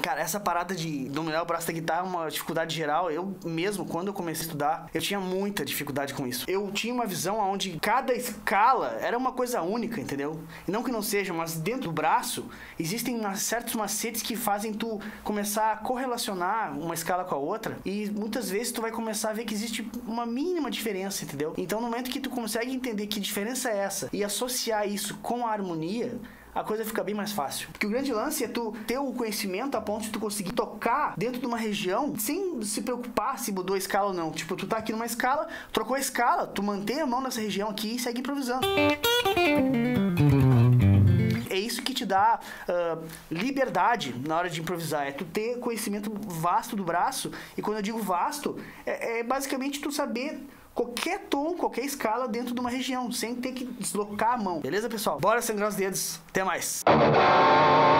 Cara, essa parada de dominar o braço da guitarra é uma dificuldade geral. Eu mesmo, quando eu comecei a estudar, eu tinha muita dificuldade com isso. Eu tinha uma visão onde cada escala era uma coisa única, entendeu? E não que não seja, mas dentro do braço existem certos macetes que fazem tu começar a correlacionar uma escala com a outra, e muitas vezes tu vai começar a ver que existe uma mínima diferença, entendeu? Então, no momento que tu consegue entender que diferença é essa e associar isso com a harmonia, a coisa fica bem mais fácil. Porque o grande lance é tu ter o conhecimento a ponto de tu conseguir tocar dentro de uma região sem se preocupar se mudou a escala ou não. Tipo, tu tá aqui numa escala, trocou a escala, tu mantém a mão nessa região aqui e segue improvisando. É isso que te dá liberdade na hora de improvisar. É tu ter conhecimento vasto do braço. E quando eu digo vasto, é basicamente tu saber qualquer tom, qualquer escala dentro de uma região, sem ter que deslocar a mão. Beleza, pessoal? Bora sangrar os dedos. Até mais.